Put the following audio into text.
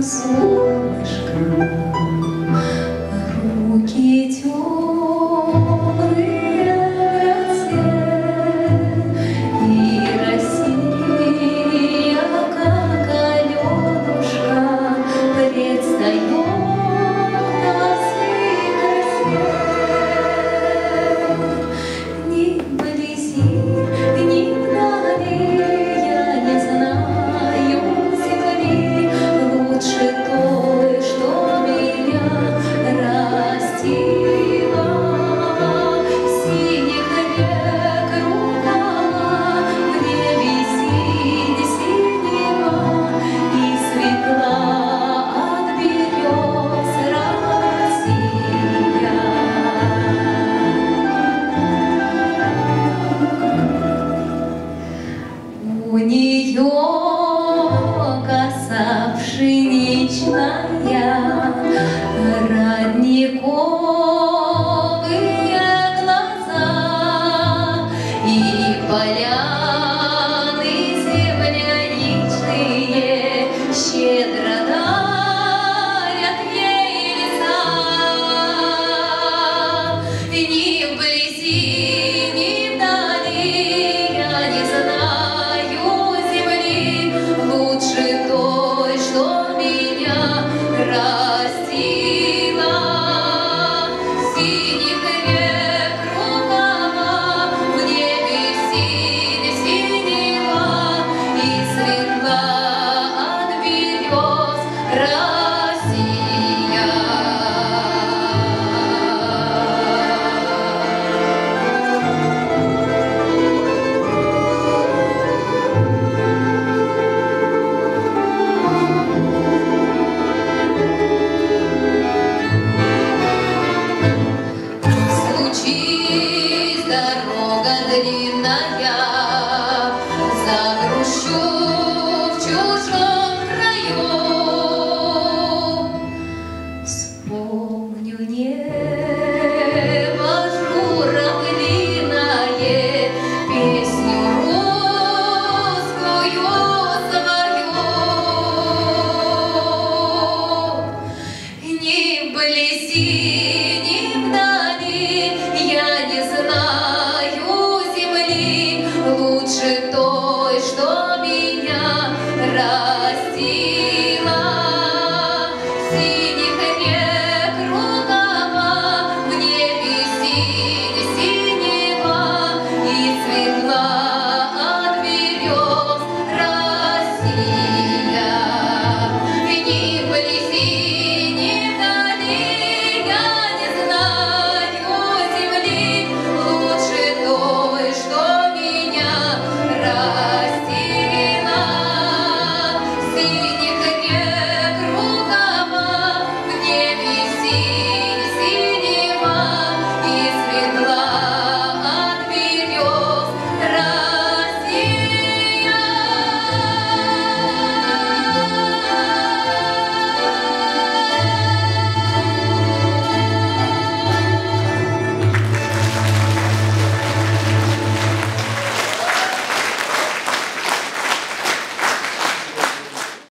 солнышко, руки теплые в росе, и Россия, как Аленушка, предстает на сей красе. Ни вблизи, ни вдали я не знаю земли лучше той, что меня растила. Синих рек рукава, в небе синь синего, и светла от берез Россия. У нее коса пшеничная, родниковые глаза, и поляны земляничные щедро дарят ей леса. Ни вблизи, ни вдали я не знаю земли лучше той, что меня растила. Синих рек рукава, в небе синь синего, и светла